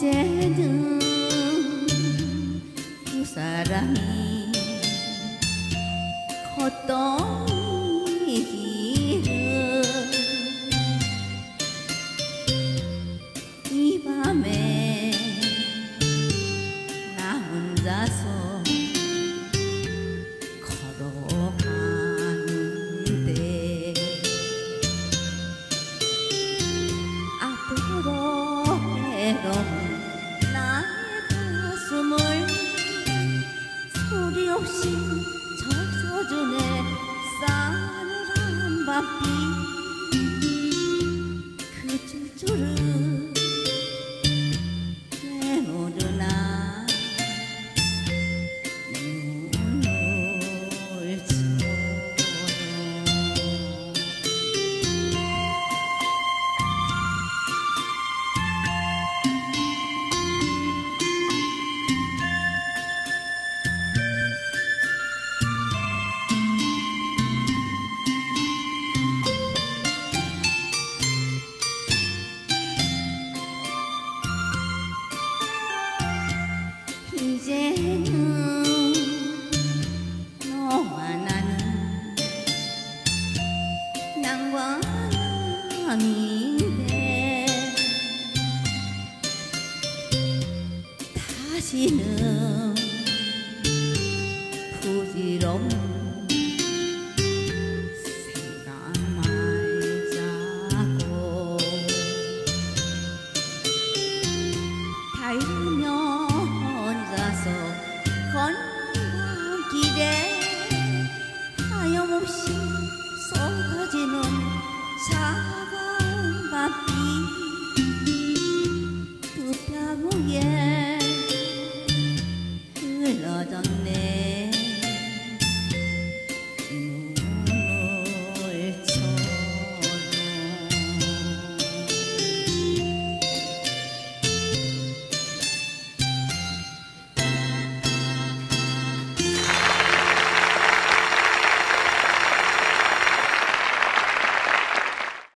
어제는 두 사람이 걷던 이 길을 이 밤에 나 혼자서 걸어가는데 앞으로 해로운 나의 가슴을 소리 없이 적셔주네 싸늘한 밤비 그 줄줄을 내모르나 눈물처럼 이제는 너와 나는 남과 남인데 다시는 부질없는 생각 말자고 달리며 혼자서 걷는 길에 하염없이 쏟아지는 차가운 밤비 그 뺨 위에